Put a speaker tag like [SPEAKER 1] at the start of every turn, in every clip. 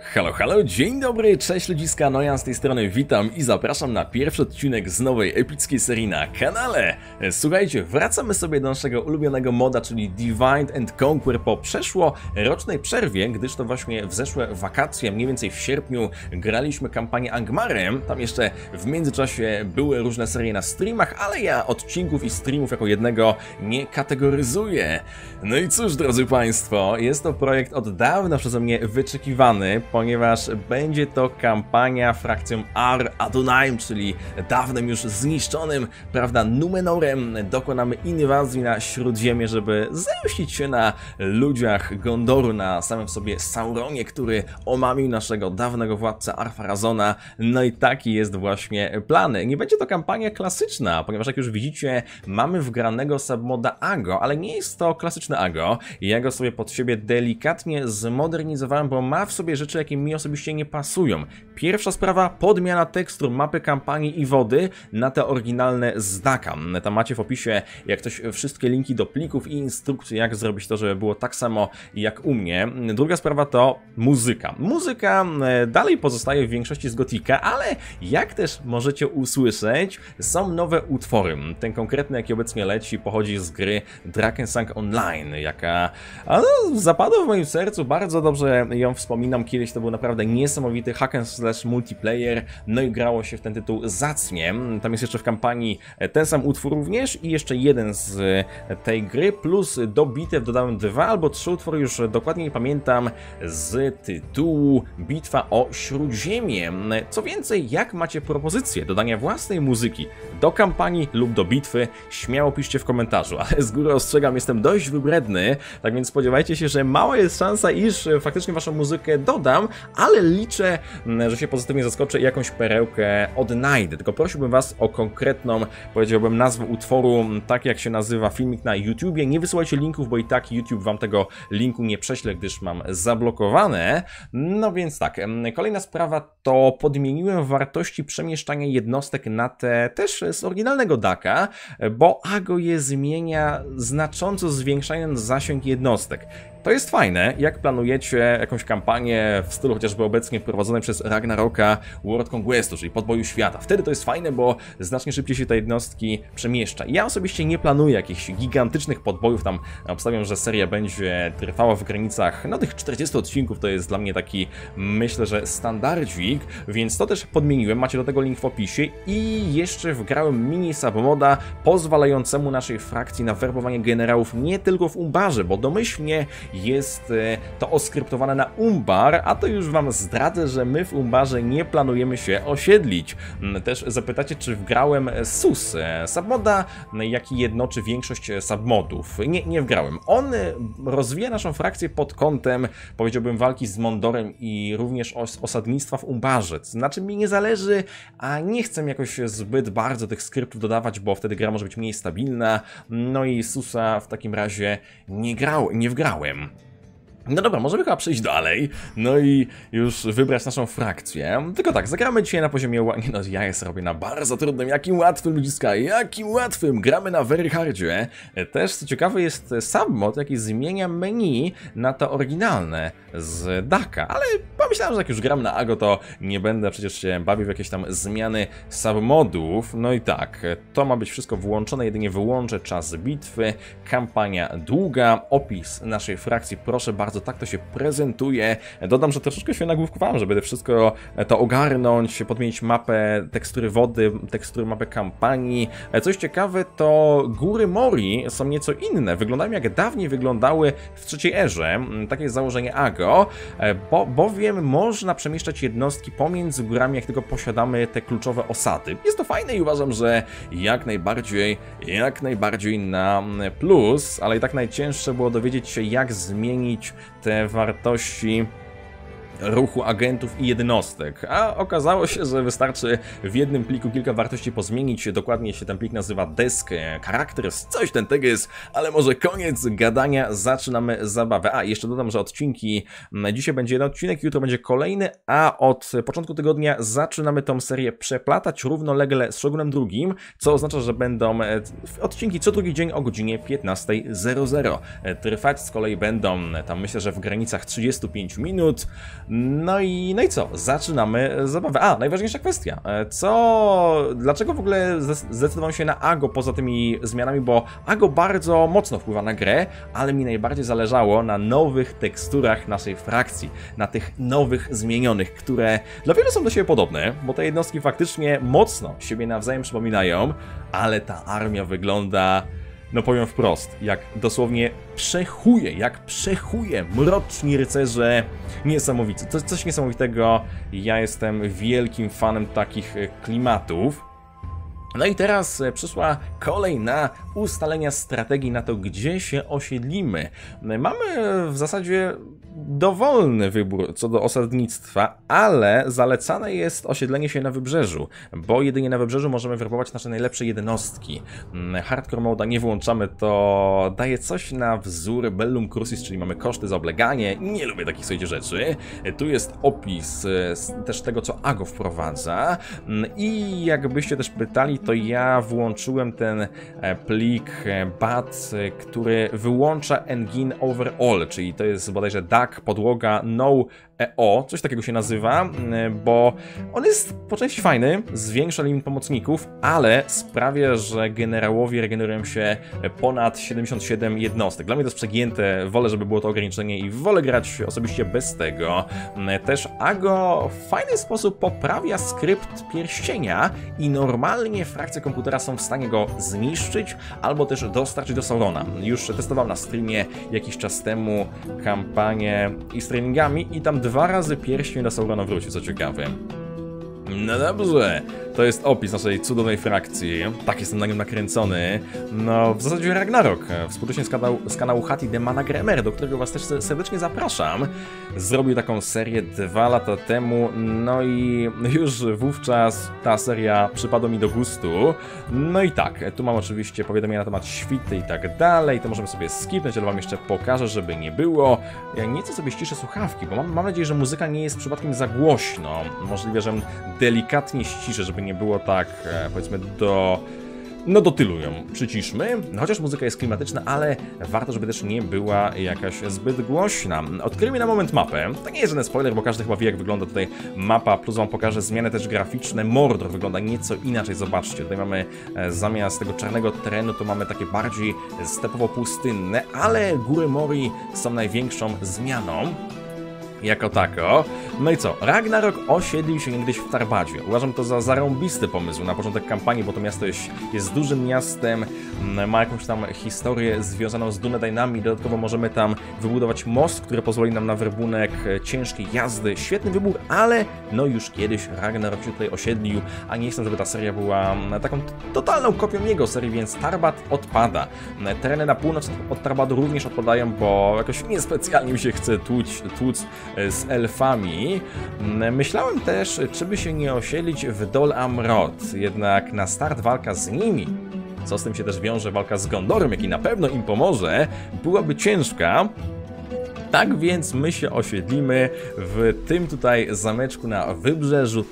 [SPEAKER 1] Halo, halo, dzień dobry, cześć ludziska, no ja z tej strony witam i zapraszam na pierwszy odcinek z nowej epickiej serii na kanale. Słuchajcie, wracamy sobie do naszego ulubionego moda, czyli Divide and Conquer po przeszłorocznej przerwie, gdyż to właśnie w zeszłe wakacje, mniej więcej w sierpniu, graliśmy kampanię Angmarem. Tam jeszcze w międzyczasie były różne serie na streamach, ale ja odcinków i streamów jako jednego nie kategoryzuję. No i cóż, drodzy Państwo, jest to projekt od dawna przeze mnie wyczekiwany, ponieważ będzie to kampania frakcją Ar-Adonaim, czyli dawnym już zniszczonym, prawda, Numenorem. Dokonamy inwazji na Śródziemie, żeby zemścić się na ludziach Gondoru, na samym sobie Sauronie, który omamił naszego dawnego władcę Ar-Pharazona. No i taki jest właśnie plan. Nie będzie to kampania klasyczna, ponieważ jak już widzicie, mamy wgranego submoda Ago, ale nie jest to klasyczny Ago. Ja go sobie pod siebie delikatnie zmodernizowałem, bo ma w sobie rzeczy, jakie mi osobiście nie pasują. Pierwsza sprawa, podmiana tekstur mapy kampanii i wody na te oryginalne z Daka. Tam macie w opisie, jak coś, wszystkie linki do plików i instrukcje, jak zrobić to, żeby było tak samo jak u mnie. Druga sprawa to muzyka. Muzyka dalej pozostaje w większości z Gotika, ale jak też możecie usłyszeć, są nowe utwory. Ten konkretny, jaki obecnie leci, pochodzi z gry Drakensang Online, jaka zapadła w moim sercu, bardzo dobrze ją wspominam. Kiedyś to był naprawdę niesamowity hack and slash multiplayer, no i grało się w ten tytuł zacnie. Tam jest jeszcze w kampanii ten sam utwór również i jeszcze jeden z tej gry, plus do bitew dodałem 2 albo 3 utwory, już dokładnie nie pamiętam, z tytułu Bitwa o Śródziemie. Co więcej, jak macie propozycję dodania własnej muzyki do kampanii lub do bitwy, śmiało piszcie w komentarzu, ale z góry ostrzegam, jestem dość wybredny, tak więc spodziewajcie się, że mała jest szansa, iż faktycznie waszą muzykę dodam, ale liczę, że się pozytywnie zaskoczę i jakąś perełkę odnajdę. Tylko prosiłbym was o konkretną, powiedziałbym, nazwę utworu, tak jak się nazywa filmik na YouTubie. Nie wysyłajcie linków, bo i tak YouTube wam tego linku nie prześle, gdyż mam zablokowane. No więc tak, kolejna sprawa to podmieniłem wartości przemieszczania jednostek na te też z oryginalnego Daka, bo Ago je zmienia, znacząco zwiększając zasięg jednostek. To jest fajne, jak planujecie jakąś kampanię w stylu chociażby obecnie prowadzonej przez Ragnaroka World Conquestu, czyli podboju świata. Wtedy to jest fajne, bo znacznie szybciej się te jednostki przemieszcza. Ja osobiście nie planuję jakichś gigantycznych podbojów, tam obstawiam, że seria będzie trwała w granicach, no tych 40 odcinków, to jest dla mnie taki, myślę, że standardzik, więc to też podmieniłem, macie do tego link w opisie i jeszcze wgrałem mini submoda pozwalającemu naszej frakcji na werbowanie generałów nie tylko w Umbarze, bo domyślnie jest to oskryptowane na Umbar, a to już wam zdradzę, że my w Umbarze nie planujemy się osiedlić. Też zapytacie, czy wgrałem SUS, submoda, jaki jednoczy większość submodów. Nie wgrałem. On rozwija naszą frakcję pod kątem, powiedziałbym, walki z Mondorem i również osadnictwa w Umbarze. Znaczy mi nie zależy, a nie chcę jakoś zbyt bardzo tych skryptów dodawać, bo wtedy gra może być mniej stabilna. No i SUSa w takim razie nie wgrałem. No dobra, możemy chyba przejść dalej, no i już wybrać naszą frakcję. Tylko tak, zagramy dzisiaj na poziomie... Nie no, ja jest robię na bardzo trudnym, jakim łatwym, ludziska, jakim łatwym! Gramy na very hardzie. Też, co ciekawe, jest submod, jaki zmienia menu na to oryginalne z Daka, ale pomyślałem, że jak już gram na Ago, to nie będę przecież się bawił w jakieś tam zmiany submodów. No i tak, to ma być wszystko włączone, jedynie wyłączę czas bitwy, kampania długa, opis naszej frakcji, proszę bardzo, tak to się prezentuje. Dodam, że troszeczkę się nagłówkowałem, żeby wszystko to ogarnąć, podmienić mapę, tekstury wody, tekstury mapy kampanii. Coś ciekawe, to góry Mori są nieco inne. Wyglądają jak dawniej wyglądały w trzeciej erze. Takie jest założenie Ago, bowiem można przemieszczać jednostki pomiędzy górami, jak tylko posiadamy te kluczowe osady. Jest to fajne i uważam, że jak najbardziej na plus, ale i tak najcięższe było dowiedzieć się, jak zmienić te wartości ruchu agentów i jednostek, a okazało się, że wystarczy w jednym pliku kilka wartości pozmienić. Dokładnie się ten plik nazywa desk characters, coś ten teges, ale może koniec gadania, zaczynamy zabawę. A jeszcze dodam, że odcinki, dzisiaj będzie jeden odcinek, jutro będzie kolejny, a od początku tygodnia zaczynamy tą serię przeplatać równolegle z Shogunem II, co oznacza, że będą odcinki co drugi dzień o godzinie 15:00. Trwać z kolei będą tam, myślę, że w granicach 35 minut. No i co? Zaczynamy zabawę. Najważniejsza kwestia. Dlaczego w ogóle zdecydowałem się na Ago poza tymi zmianami? Bo Ago bardzo mocno wpływa na grę, ale mi najbardziej zależało na nowych teksturach naszej frakcji, na tych nowych zmienionych, które dla wielu są do siebie podobne, bo te jednostki faktycznie mocno siebie nawzajem przypominają, ale ta armia wygląda, no powiem wprost, jak dosłownie przechuje mroczni rycerze, niesamowici. To coś niesamowitego, ja jestem wielkim fanem takich klimatów. No i teraz przyszła kolej na ustalenia strategii na to, gdzie się osiedlimy. Mamy w zasadzie dowolny wybór co do osadnictwa, ale zalecane jest osiedlenie się na wybrzeżu, bo jedynie na wybrzeżu możemy werbować nasze najlepsze jednostki. Hardcore moda nie włączamy, to daje coś na wzór Bellum Crucis, czyli mamy koszty za obleganie. Nie lubię takich sobie rzeczy. Tu jest opis też tego, co Ago wprowadza i jakbyście też pytali, to ja włączyłem ten plik BAT, który wyłącza engine overall, czyli to jest bodajże DAC, podłoga, no EO, coś takiego się nazywa, bo on jest po części fajny, zwiększa limit pomocników, ale sprawia, że generałowie regenerują się ponad 77 jednostek. Dla mnie to jest przegięte, wolę, żeby było to ograniczenie i wolę grać osobiście bez tego. Też Ago w fajny sposób poprawia skrypt pierścienia i normalnie frakcje komputera są w stanie go zniszczyć albo też dostarczyć do Saurona. Już testowałem na streamie jakiś czas temu kampanię i z treningami i tam 2 razy pierścień do Saurona wrócił, co ciekawe. No dobrze, to jest opis naszej cudownej frakcji. Tak, jestem na nim nakręcony. No, w zasadzie Ragnarok, współcześnie z kanału Hati de Managremer, do którego was też serdecznie zapraszam. Zrobił taką serię 2 lata temu, no i już wówczas ta seria przypadła mi do gustu. No i tak, tu mam oczywiście powiadomienia na temat świty i tak dalej, to możemy sobie skipnąć, ale wam jeszcze pokażę, żeby nie było. Ja nieco sobie ściszę słuchawki, bo mam nadzieję, że muzyka nie jest przypadkiem za głośno. Możliwe, że delikatnie ściszę, żeby nie było tak, powiedzmy, do tylu ją przyciszmy. Chociaż muzyka jest klimatyczna, ale warto, żeby też nie była jakaś zbyt głośna. Odkryjmy na moment mapę. To nie jest żaden spoiler, bo każdy chyba wie, jak wygląda tutaj mapa, plus wam pokażę zmiany też graficzne. Mordor wygląda nieco inaczej, zobaczcie. Tutaj mamy zamiast tego czarnego terenu, to mamy takie bardziej stepowo-pustynne, ale góry Mori są największą zmianą. Jako tako. No i co? Ragnarok osiedlił się niegdyś w Tarbadzie. Uważam to za zarąbisty pomysł na początek kampanii, bo to miasto jest dużym miastem, ma jakąś tam historię związaną z Dunedainami. Dodatkowo możemy tam wybudować most, który pozwoli nam na werbunek ciężkiej jazdy. Świetny wybór, ale no już kiedyś Ragnarok się tutaj osiedlił, a nie chcę, żeby ta seria była taką totalną kopią jego serii, więc Tarbat odpada. Tereny na północ od Tarbadu również odpadają, bo jakoś niespecjalnie mi się chce tłuc z elfami. Myślałem też, czy by się nie osiedlić w Dol Amroth, jednak na start walka z nimi, co z tym się też wiąże walka z Gondorem, jaki na pewno im pomoże, byłaby ciężka. Tak więc my się osiedlimy w tym tutaj zameczku na wybrzeżu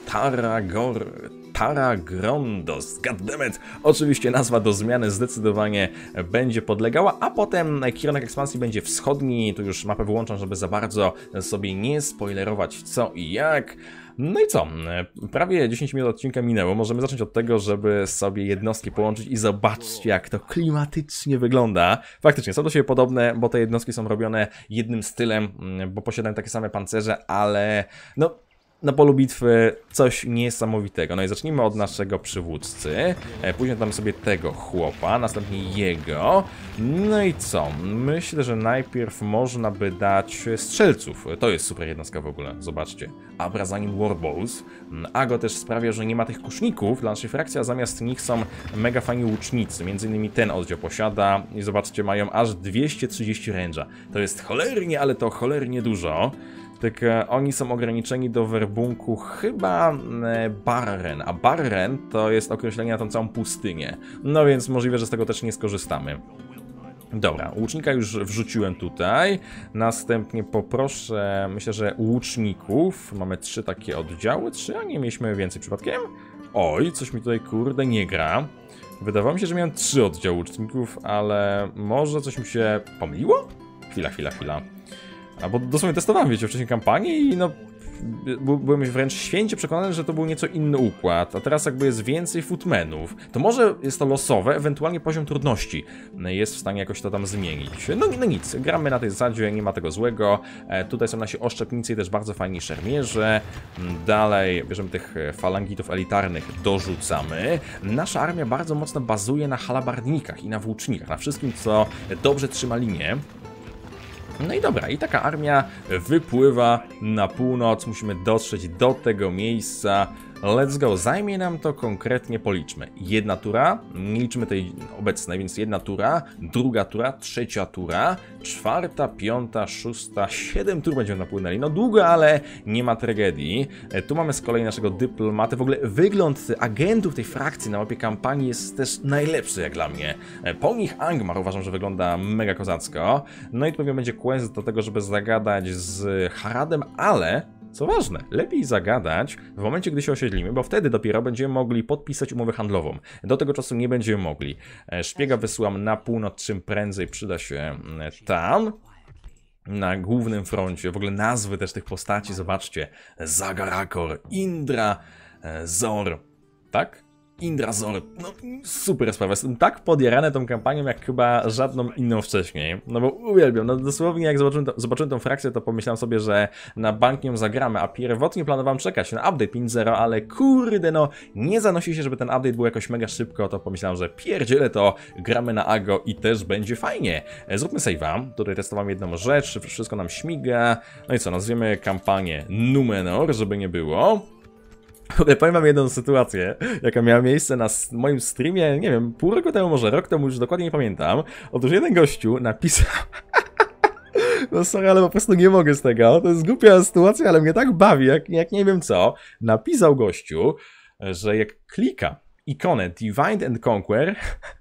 [SPEAKER 1] Taragrondos. Goddammit! Oczywiście nazwa do zmiany zdecydowanie będzie podlegała, a potem kierunek ekspansji będzie wschodni. Tu już mapę wyłączam, żeby za bardzo sobie nie spoilerować co i jak. No i co? Prawie 10 minut odcinka minęło. Możemy zacząć od tego, żeby sobie jednostki połączyć i zobaczcie, jak to klimatycznie wygląda. Faktycznie są do siebie podobne, bo te jednostki są robione jednym stylem, bo posiadają takie same pancerze, ale no na polu bitwy coś niesamowitego. No i zacznijmy od naszego przywódcy, później damy sobie tego chłopa, następnie jego. No i co? Myślę, że najpierw można by dać strzelców. To jest super jednostka w ogóle, zobaczcie. Abra za nim Warbows. Ago też sprawia, że nie ma tych kuszników dla naszej frakcji, a zamiast nich są mega fajni łucznicy. Między innymi ten oddział posiada i zobaczcie, mają aż 230 range'a. To jest cholernie, ale to cholernie dużo. Tak, oni są ograniczeni do werbunku chyba Barren, a Barren to jest określenie na tą całą pustynię. No więc możliwe, że z tego też nie skorzystamy. Dobra, łucznika już wrzuciłem tutaj. Następnie poproszę, myślę, że łuczników. Mamy 3 takie oddziały. 3, a nie mieliśmy więcej przypadkiem? Oj, coś mi tutaj kurde nie gra. Wydawało mi się, że miałem 3 oddziały łuczników, ale może coś mi się pomyliło? Chwila. Albo dosłownie testowałem, wiecie, wcześniej kampanii i no... Byłem wręcz święcie przekonany, że to był nieco inny układ, a teraz jakby jest więcej footmenów. To może jest to losowe, ewentualnie poziom trudności jest w stanie jakoś to tam zmienić. No nic, gramy na tej zasadzie, nie ma tego złego. Tutaj są nasi oszczepnicy i też bardzo fajni szermierze. Dalej bierzemy tych falangitów elitarnych, dorzucamy. Nasza armia bardzo mocno bazuje na halabardnikach i na włócznikach, na wszystkim, co dobrze trzyma linię. No i dobra, i taka armia wypływa na północ, musimy dotrzeć do tego miejsca. Let's go, zajmie nam to konkretnie, policzmy. Jedna tura, nie liczymy tej obecnej, więc jedna tura, druga tura, trzecia tura, czwarta, piąta, szósta, 7 tur będziemy napłynęli. No długo, ale nie ma tragedii. Tu mamy z kolei naszego dyplomatę. W ogóle wygląd agentów tej frakcji na mapie kampanii jest też najlepszy jak dla mnie. Po nich Angmar uważam, że wygląda mega kozacko. No i tu pewnie będzie quest do tego, żeby zagadać z Haradem, ale... Co ważne, lepiej zagadać w momencie, gdy się osiedlimy, bo wtedy dopiero będziemy mogli podpisać umowę handlową. Do tego czasu nie będziemy mogli. Szpiega wysyłam na północ, czym prędzej przyda się tam. Na głównym froncie, w ogóle nazwy też tych postaci, zobaczcie. Zagarakor, Indra, Zor, tak? Indrazor, no super sprawa, jestem tak podjarany tą kampanią jak chyba żadną inną wcześniej, no bo uwielbiam, no dosłownie jak zobaczyłem tą frakcję, to pomyślałem sobie, że na bank nią zagramy, a pierwotnie planowałem czekać na update 5.0, ale kurde no, nie zanosi się, żeby ten update był jakoś mega szybko, to pomyślałem, że pierdzielę to, gramy na Ago i też będzie fajnie. Zróbmy save'a, tutaj testowałem jedną rzecz, wszystko nam śmiga, no i co, nazwiemy kampanię Numenor, żeby nie było. Ale powiem wam jedną sytuację, jaka miała miejsce na moim streamie, nie wiem, pół roku temu, może rok temu, już dokładnie nie pamiętam. Otóż jeden gościu napisał... No sorry, ale po prostu nie mogę z tego, to jest głupia sytuacja, ale mnie tak bawi, jak nie wiem co. Napisał gościu, że jak klika ikonę Divide and Conquer,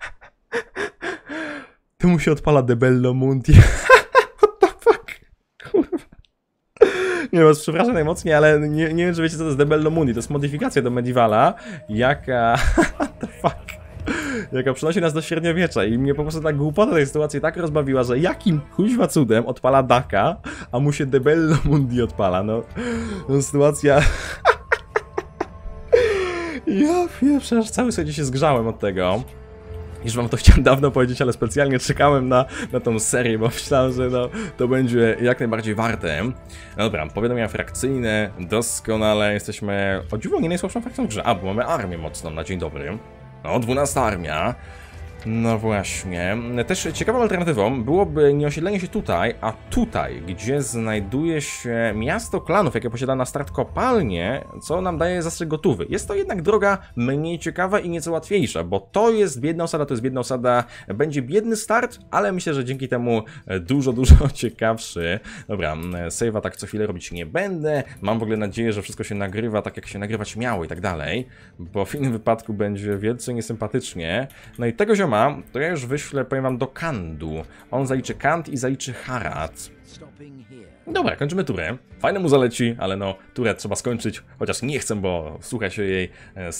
[SPEAKER 1] to mu się odpala De Bello Mundi. What the fuck? Kurwa. Nie no, przepraszam najmocniej, ale nie wiem, czy wiecie, co to jest De Bello Mundi. To jest modyfikacja do Medievala, jaka... What the fuck? Jaka przynosi nas do średniowiecza i mnie po prostu ta głupota tej sytuacji tak rozbawiła, że jakim kuźwa cudem odpala Daka, a mu się De Bello Mundi odpala, no sytuacja... Ja wiem, aż cały sobie się zgrzałem od tego. Już wam to chciałem dawno powiedzieć, ale specjalnie czekałem na tą serię, bo myślałem, że no, to będzie jak najbardziej warte. No dobra, powiadomienia frakcyjne, doskonale, jesteśmy o dziwo nie najsłabszą frakcją w grze, bo mamy armię mocną na dzień dobry. No, 12 armia. No właśnie. Też ciekawą alternatywą byłoby nie osiedlenie się tutaj, a tutaj, gdzie znajduje się miasto klanów, jakie posiada na start kopalnię, co nam daje zastrzyk gotówy. Jest to jednak droga mniej ciekawa i nieco łatwiejsza, bo to jest biedna osada, to jest biedna osada, będzie biedny start, ale myślę, że dzięki temu dużo ciekawszy. Dobra, save'a tak co chwilę robić nie będę. Mam w ogóle nadzieję, że wszystko się nagrywa tak, jak się nagrywać miało i tak dalej, bo w innym wypadku będzie wielce niesympatycznie. No i tego zioma to ja już wyślę, powiem wam, do Kandu. On zaliczy Kand i zaliczy Harad. Dobra, kończymy turę. Fajne mu zaleci, ale no, turę trzeba skończyć, chociaż nie chcę, bo słucha się jej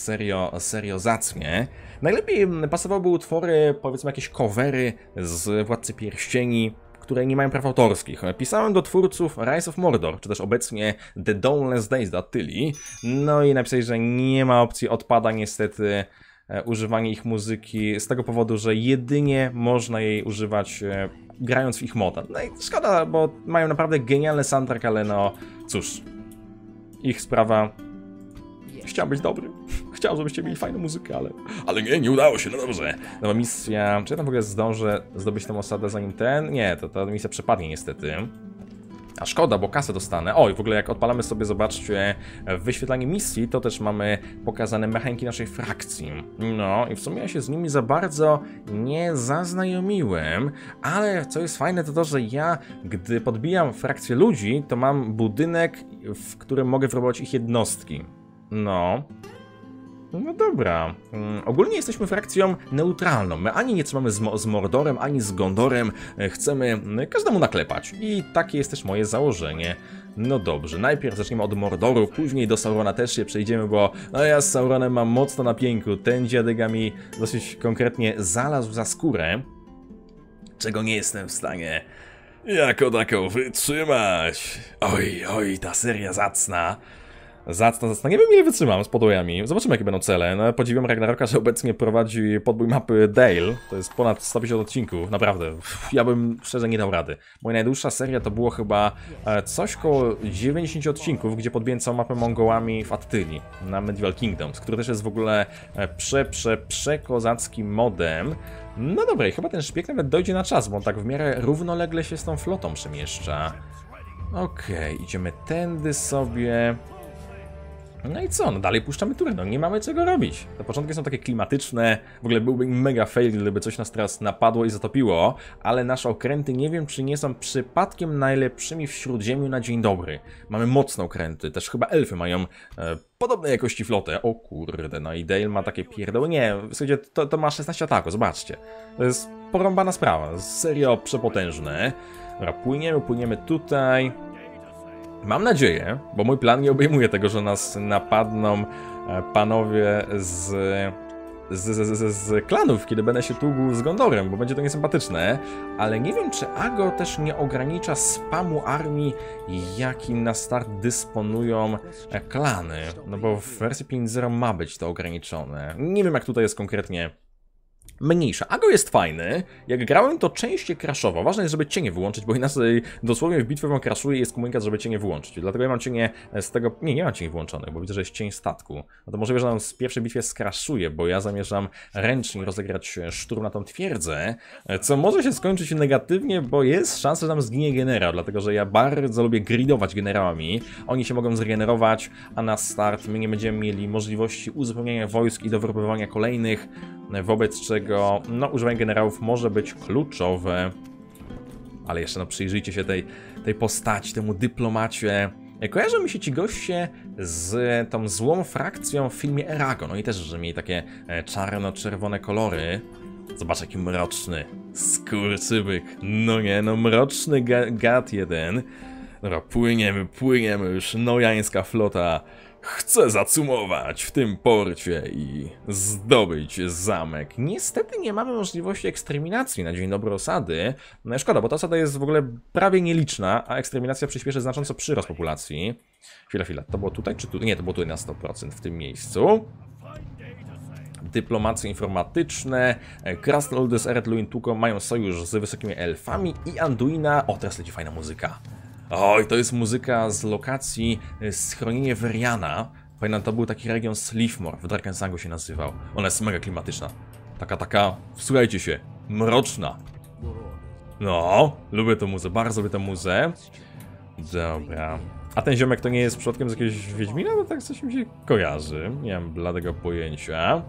[SPEAKER 1] serio zacnie. Najlepiej pasowałyby utwory, powiedzmy jakieś covery z Władcy Pierścieni, które nie mają praw autorskich. Pisałem do twórców Rise of Mordor, czy też obecnie The Dawnless Days do Attyli. No i napisali, że nie ma opcji, odpada niestety używanie ich muzyki z tego powodu, że jedynie można jej używać grając w ich moda. No i szkoda, bo mają naprawdę genialny soundtrack, ale no cóż, ich sprawa. Chciał być dobry. Chciał, żebyście mieli fajną muzykę, ale nie udało się, no dobrze. Nowa misja, czy ja tam w ogóle zdążę zdobyć tę osadę zanim ten? Nie, to ta misja przepadnie niestety. A szkoda, bo kasę dostanę. O, i w ogóle jak odpalamy sobie, zobaczcie, wyświetlanie misji, to też mamy pokazane mechaniki naszej frakcji. No, i w sumie ja się z nimi za bardzo nie zaznajomiłem, ale co jest fajne, to to, że ja, gdy podbijam frakcję ludzi, to mam budynek, w którym mogę wyrobić ich jednostki. No dobra. Ogólnie jesteśmy frakcją neutralną. My ani nie trzymamy z Mordorem, ani z Gondorem. Chcemy każdemu naklepać. I takie jest też moje założenie. No dobrze, najpierw zaczniemy od Mordoru, później do Saurona też się przejdziemy, bo no ja z Sauronem mam mocno na pięku. Ten dziadyga mi dosyć konkretnie zalazł za skórę, czego nie jestem w stanie Jako taką wytrzymać. Oj, oj, ta seria zacna. Zacna. Nie wiem ile wytrzymam z podwojami. Zobaczymy jakie będą cele. No, podziwiam Ragnaroka, że obecnie prowadzi podbój mapy Dale. To jest ponad 150 odcinków. Naprawdę. Ja bym szczerze nie dał rady. Moja najdłuższa seria to było chyba coś koło 90 odcinków, gdzie podbiłem całą mapę Mongołami w Attylii na Medieval Kingdoms, który też jest w ogóle przekozackim modem. No dobra, i chyba ten szpieg nawet dojdzie na czas, bo on tak w miarę równolegle się z tą flotą przemieszcza. Okej, idziemy tędy sobie. No i co? No dalej puszczamy turę, no nie mamy czego robić. Te początki są takie klimatyczne, w ogóle byłby mega fail, gdyby coś nas teraz napadło i zatopiło, ale nasze okręty nie wiem, czy nie są przypadkiem najlepszymi w Śródziemiu na dzień dobry. Mamy mocne okręty, też chyba elfy mają podobnej jakości flotę. O kurde, no i Dale ma takie pierdoły. Nie, w zasadzie to ma 16 ataków, zobaczcie. To jest porąbana sprawa, serio przepotężne. Dobra, płyniemy tutaj. Mam nadzieję, bo mój plan nie obejmuje tego, że nas napadną panowie z klanów, kiedy będę się tługł z Gondorem, bo będzie to niesympatyczne, ale nie wiem, czy Ago też nie ogranicza spamu armii, jakim na start dysponują klany, no bo w wersji 5.0 ma być to ograniczone. Nie wiem, jak tutaj jest konkretnie mniejsza. Ago jest fajny. Jak grałem, to częściej crashował. Ważne jest, żeby cienie wyłączyć, bo inaczej dosłownie w bitwie wam crashuje i jest komunikat, żeby cienie wyłączyć. Dlatego ja mam cienie z tego... Nie mam cieni włączonych, bo widzę, że jest cień statku. No to możliwe, że nam z pierwszej bitwie skraszuje, bo ja zamierzam ręcznie rozegrać szturm na tą twierdzę, co może się skończyć negatywnie, bo jest szansa, że nam zginie generał, dlatego że ja bardzo lubię gridować generałami. Oni się mogą zregenerować, a na start my nie będziemy mieli możliwości uzupełniania wojsk i dowyrupowania kolejnych, wobec czego no, używanie generałów może być kluczowe. Ale jeszcze no, przyjrzyjcie się tej postaci, temu dyplomacie. Kojarzą mi się ci goście z tą złą frakcją w filmie Eragon. Oni też, że mieli takie czarno-czerwone kolory. Zobacz, jaki mroczny skurczybyk. No nie, no mroczny gad jeden. Dobra, płyniemy już. Nojańska flota chce zacumować w tym porcie i zdobyć zamek. Niestety nie mamy możliwości eksterminacji na dzień dobry osady. No szkoda, bo ta osada jest w ogóle prawie nieliczna, a eksterminacja przyspieszy znacząco przyrost populacji. Chwila, to było tutaj czy tu? Nie, to było tutaj na 100% w tym miejscu. Dyplomacje informatyczne, Krasnolud z Eret Luin Tuko mają sojusz z wysokimi elfami i Anduina. O, teraz leci fajna muzyka. Oj, to jest muzyka z lokacji Schronienie Veriana. Pamiętam, to był taki region Sleafmore, w Drakensangу się nazywał. Ona jest mega klimatyczna. Taka, słuchajcie się, mroczna. No, lubię tę muzę, bardzo lubię tę muzę. Dobra. A ten ziomek to nie jest przypadkiem z jakiegoś Wiedźmina? Bo tak coś mi się kojarzy. Nie mam bladego pojęcia.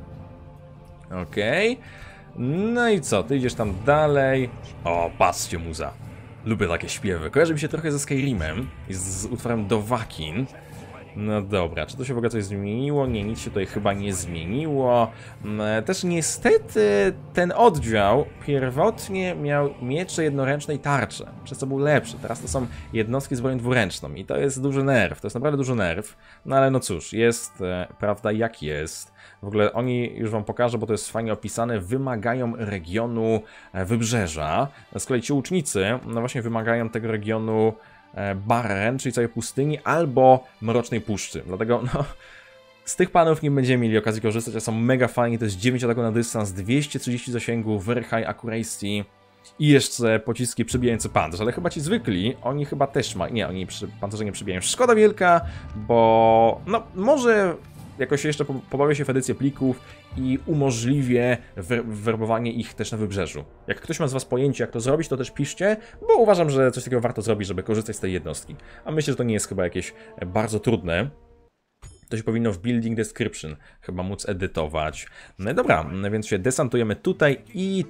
[SPEAKER 1] Okej. No i co, ty idziesz tam dalej. O, patrzcie muza. Lubię takie śpiewy. Kojarzy mi się trochę ze Skyrimem i z utworem Dovahkiin. No dobra, czy to się w ogóle coś zmieniło? Nie, nic się tutaj chyba nie zmieniło. Też niestety ten oddział pierwotnie miał miecze jednoręczne i tarcze, przez co był lepszy. Teraz to są jednostki z bronią dwuręczną i to jest duży nerw, to jest naprawdę duży nerw. No ale no cóż, jest prawda jak jest. W ogóle oni, już wam pokażę, bo to jest fajnie opisane, wymagają regionu wybrzeża. Z kolei ci łucznicy, no właśnie wymagają tego regionu Barren, czyli całej pustyni, albo Mrocznej Puszczy. Dlatego, no, z tych panów nie będziemy mieli okazji korzystać, a są mega fajni. To jest 9 ataków na dystans, 230 zasięgu, very high accuracy i jeszcze pociski przebijające pancerz. Ale chyba ci zwykli, oni chyba też mają. Nie, oni pancerze nie przebijają. Szkoda wielka, bo no, może jakoś jeszcze pobawię się w edycję plików i umożliwię werbowanie ich też na wybrzeżu. Jak ktoś ma z was pojęcie, jak to zrobić, to też piszcie, bo uważam, że coś takiego warto zrobić, żeby korzystać z tej jednostki. A myślę, że to nie jest chyba jakieś bardzo trudne. To się powinno w Building Description chyba móc edytować. No i dobra, więc się desantujemy tutaj i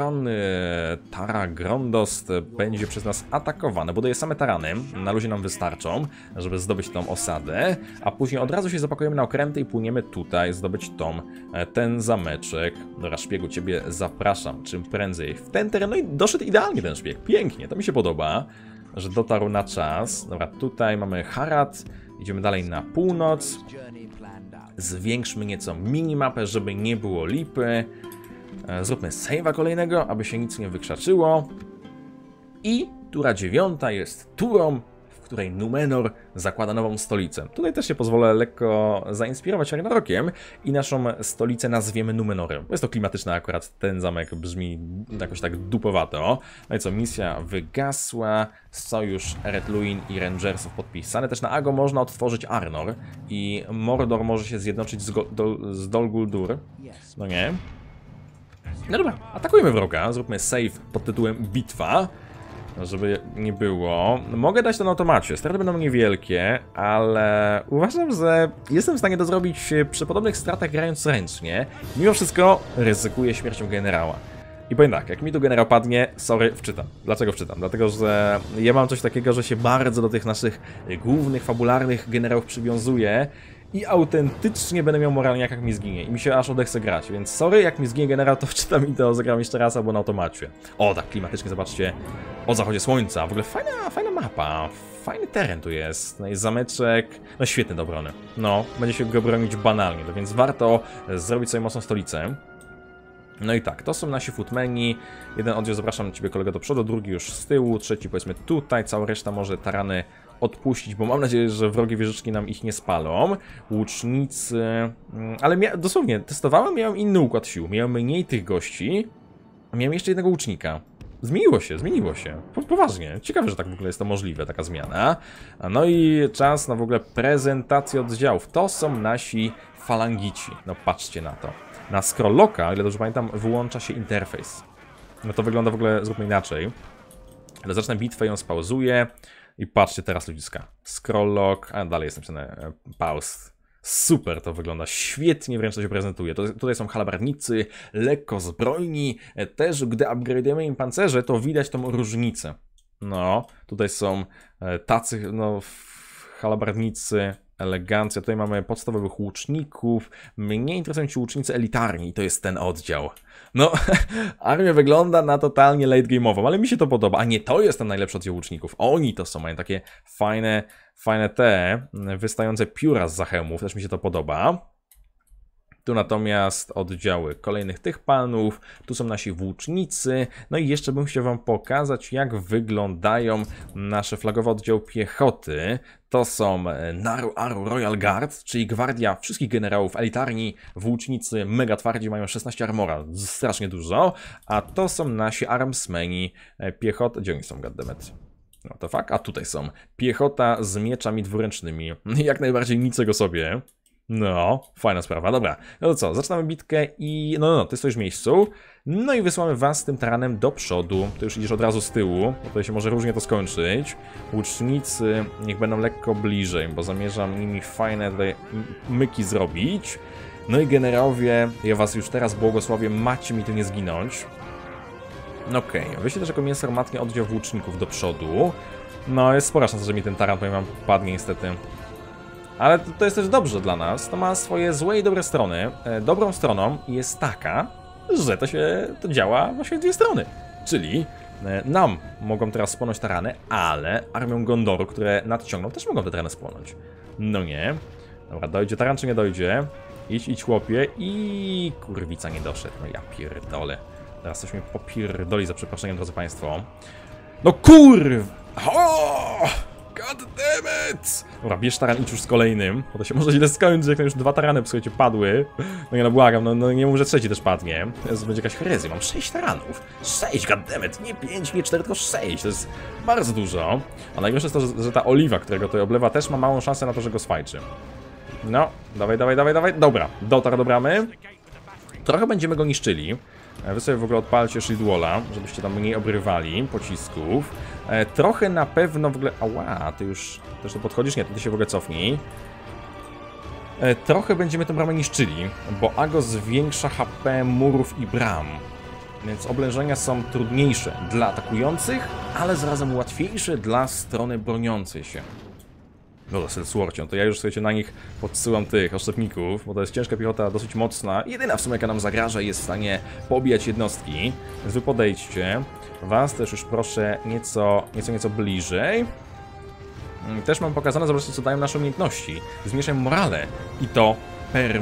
[SPEAKER 1] Tara Grondost będzie przez nas atakowane. Buduje same tarany, na luzie nam wystarczą, żeby zdobyć tą osadę, a później od razu się zapakujemy na okręty i płyniemy tutaj zdobyć ten zameczek. Dobra, szpiegu, ciebie zapraszam czym prędzej w ten teren. No i doszedł idealnie ten szpieg, pięknie, to mi się podoba, że dotarł na czas. Dobra, tutaj mamy Harad. Idziemy dalej na północ. Zwiększmy nieco minimapę, żeby nie było lipy. Zróbmy save'a kolejnego, aby się nic nie wykrzaczyło. I Tura 9 jest turą, w której Numenor zakłada nową stolicę. Tutaj też się pozwolę lekko zainspirować Ragnarokiem i naszą stolicę nazwiemy Numenorem. Jest to klimatyczne akurat, ten zamek brzmi jakoś tak dupowato. No i co, misja wygasła, sojusz Red Luin i Rangersów podpisane. Też na Ago można odtworzyć Arnor i Mordor może się zjednoczyć z Dol Guldur. No nie? No dobra, atakujemy wroga, zróbmy save pod tytułem Bitwa. Żeby nie było. Mogę dać to na automacie. Straty będą niewielkie, ale uważam, że jestem w stanie to zrobić przy podobnych stratach grając ręcznie. Mimo wszystko ryzykuję śmiercią generała. I powiem tak, jak mi tu generał padnie, sorry, wczytam. Dlaczego wczytam? Dlatego, że ja mam coś takiego, że się bardzo do tych naszych głównych, fabularnych generałów przywiązuję i autentycznie będę miał moralnie, jak mi zginie. I mi się aż odechce grać, więc sorry, jak mi zginie generał, to wczytam i to zagram jeszcze raz albo na automacie. O, tak klimatycznie, zobaczcie, o zachodzie słońca. W ogóle fajna mapa, fajny teren tu jest. No jest zameczek, no świetny do obrony. No, będzie się go bronić banalnie, no więc warto zrobić sobie mocną stolicę. No i tak, to są nasi footmeni. Jeden oddział, zapraszam ciebie kolego do przodu, drugi już z tyłu, trzeci powiedzmy tutaj, cała reszta może tarany odpuścić, bo mam nadzieję, że wrogie wieżyczki nam ich nie spalą. Łucznicy... Ale dosłownie, testowałem, miałem inny układ sił. Miałem mniej tych gości, a miałem jeszcze jednego łucznika. Zmieniło się. Poważnie. Ciekawe, że tak w ogóle jest to możliwe, taka zmiana. No i czas na w ogóle prezentację oddziałów. To są nasi falangici. No patrzcie na to. Na scrolllocka, ile dobrze pamiętam, wyłącza się interfejs. No to wygląda w ogóle zupełnie inaczej. Ale zacznę bitwę, ją spauzuję. I patrzcie teraz, ludziska. Scrolllock, a dalej jest napisane pause. Super to wygląda, świetnie wręcz to się prezentuje. Tutaj są halabardnicy, lekko zbrojni. Też gdy upgrade'ujemy im pancerze, to widać tą różnicę. No, tutaj są tacy, no, halabardnicy, elegancja. Tutaj mamy podstawowych łuczników. Mnie interesują ci łucznicy elitarni i to jest ten oddział. No, armia wygląda na totalnie late game'ową, ale mi się to podoba. A nie, to jest ten najlepszy oddział łuczników. Oni to są, mają takie fajne te wystające pióra z hełmów. Też mi się to podoba. Tu natomiast oddziały kolejnych tych panów, tu są nasi włócznicy, no i jeszcze bym chciał wam pokazać, jak wyglądają nasze flagowe oddziały piechoty. To są Naru Aru Royal Guard, czyli gwardia wszystkich generałów, elitarni włócznicy, mega twardzi, mają 16 armora, strasznie dużo, a to są nasi armsmeni, piechota, gdzie oni są, goddammit? No to fakt, a tutaj są, piechota z mieczami dwuręcznymi, jak najbardziej niczego sobie. No, fajna sprawa, dobra. No to co, zaczynamy bitkę i... No, ty stoisz w miejscu. No i wysłamy was tym taranem do przodu. Ty już idziesz od razu z tyłu, bo tutaj się może różnie to skończyć. Łucznicy niech będą lekko bliżej, bo zamierzam nimi fajne tutaj myki zrobić. No i generałowie, ja was już teraz błogosławię, macie mi tu nie zginąć. No okej, wyślę też jako mięso armatnie oddział włóczników do przodu. No, jest spora szansa, że mi ten taran, powiem wam, padnie niestety. Ale to jest też dobrze dla nas, to ma swoje złe i dobre strony. Dobrą stroną jest taka, że to działa właśnie w dwie strony. Czyli nam mogą teraz spłonąć tarany, ale armią Gondoru, które nadciągną, też mogą te tarany spłonąć. No nie. Dobra, dojdzie taran czy nie dojdzie? Idź chłopie i kurwica nie doszedł. No ja pierdolę. Teraz coś mnie popierdoli za przeproszeniem, drodzy państwo. No kurw! O! God damn it! Dobra, bierz taran, idź już z kolejnym, bo to się może źle skończyć, jak już 2 tarany, słuchajcie, padły. No nie, no błagam, no nie mów, że trzeci też padnie. Teraz będzie jakaś herezja, mam 6 taranów. 6, god damn it, nie 5, nie 4, tylko 6, to jest bardzo dużo. A najgorsze jest to, że ta oliwa, którego tutaj oblewa, też ma małą szansę na to, że go sfajczy. No, dawaj, dobra, dotarł do bramy. Trochę będziemy go niszczyli. Wy sobie w ogóle odpalcie shield walla, żebyście tam mniej obrywali pocisków. Trochę na pewno w ogóle... Ała, ty już też tu podchodzisz? Nie, ty się w ogóle cofnij. Trochę będziemy tę bramę niszczyli, bo Ago zwiększa HP murów i bram. Więc oblężenia są trudniejsze dla atakujących, ale zarazem łatwiejsze dla strony broniącej się. Dobra, Sellsworcią, to ja już, słuchajcie, na nich podsyłam tych oszczepników, bo to jest ciężka piechota, dosyć mocna. Jedyna w sumie, jaka nam zagraża, jest w stanie pobijać jednostki. Więc wy podejdźcie. Was też już proszę nieco bliżej. Też mam pokazane, zobaczcie, co dają nasze umiejętności. Zmniejszam morale i to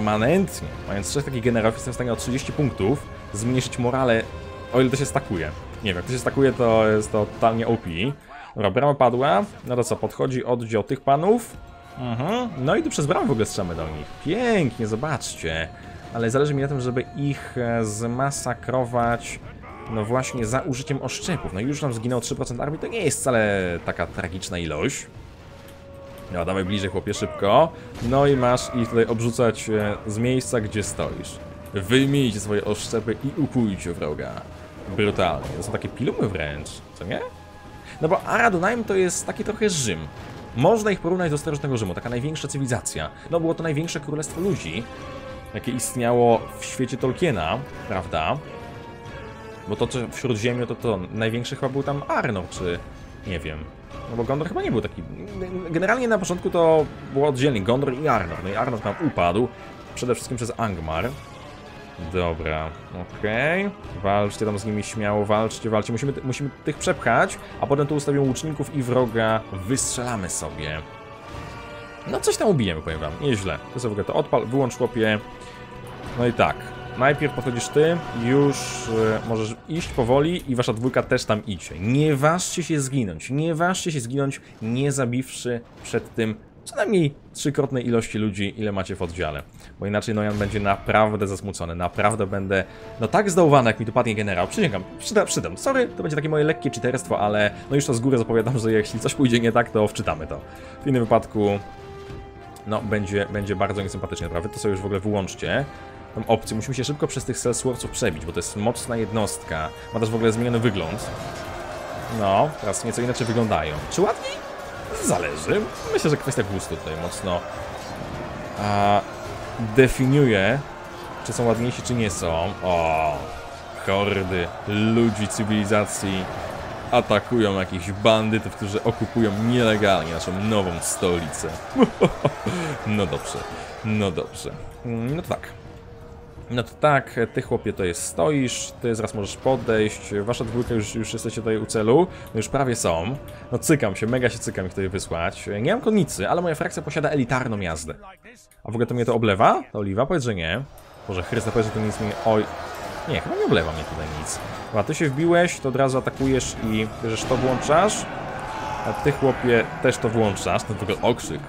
[SPEAKER 1] permanentnie. Mając 6 takich generałów, jestem w stanie o 30 punktów zmniejszyć morale, o ile to się stakuje. Nie wiem, jak ktoś się stakuje, to jest to totalnie OP. Dobra, brama padła. No to co, podchodzi oddział tych panów. No i tu przez bramę w ogóle strzelamy do nich. Pięknie, zobaczcie. Ale zależy mi na tym, żeby ich zmasakrować, no właśnie za użyciem oszczepów. No już nam zginęło 3% armii, to nie jest wcale taka tragiczna ilość. No, dawaj bliżej, chłopie, szybko. No i masz ich tutaj obrzucać z miejsca, gdzie stoisz. Wyjmijcie swoje oszczepy i ukujcie wroga. Brutalnie. To są takie pilumy wręcz, co nie? No bo Aradunaim to jest taki trochę Rzym. Można ich porównać do starożytnego Rzymu, taka największa cywilizacja. No było to największe królestwo ludzi, jakie istniało w świecie Tolkiena, prawda? Bo to co w Śródziemiu, to największy chyba był tam Arnor, czy nie wiem. No bo Gondor chyba nie był taki. Generalnie na początku to było oddzielnie Gondor i Arnor. No i Arnor tam upadł, przede wszystkim przez Angmar. Dobra, okej. Walczcie tam z nimi śmiało, walczcie. Musimy tych przepchać, a potem tu ustawimy łuczników i wroga wystrzelamy sobie. No coś tam ubijemy, powiem wam, nieźle. To sobie to odpal, wyłącz, chłopie. No i tak, najpierw podchodzisz ty, już możesz iść powoli i wasza dwójka też tam idzie. Nie ważcie się zginąć, nie zabiwszy przed tym co najmniej trzykrotnej ilości ludzi, ile macie w oddziale. Bo inaczej Nojan będzie naprawdę zasmucony, naprawdę będę, no tak zdołowany, jak mi tu padnie generał. Przysięgam, przydam. Sorry, to będzie takie moje lekkie cheaterstwo, ale no już to z góry zapowiadam, że jeśli coś pójdzie nie tak, to wczytamy to. W innym wypadku, no będzie bardzo niesympatycznie, naprawdę. To sobie już w ogóle wyłączcie. Tą opcję, musimy się szybko przez tych Sellsworthów przebić, bo to jest mocna jednostka. Ma też w ogóle zmieniony wygląd. No, teraz nieco inaczej wyglądają. Czy ładniej? Zależy. Myślę, że kwestia gustu tutaj mocno definiuje, czy są ładniejsi, czy nie są. O, hordy ludzi cywilizacji atakują jakichś bandytów, którzy okupują nielegalnie naszą nową stolicę. No dobrze, no dobrze. No to tak. No to tak, ty chłopie to jest stoisz, ty zaraz możesz podejść, wasza dwójka już jesteście tutaj u celu, no już prawie są. No cykam się, mega się cykam ich tutaj wysłać. Nie mam konnicy, ale moja frakcja posiada elitarną jazdę. A w ogóle to mnie to oblewa? To oliwa? Powiedz, że nie. Boże Chryste, powiedz, że to nic mi... Oj... Nie, chyba nie oblewa mnie tutaj nic. A ty się wbiłeś, to od razu atakujesz i bierzesz to włączasz. A ty chłopie też to włączasz, to w ogóle okrzyk.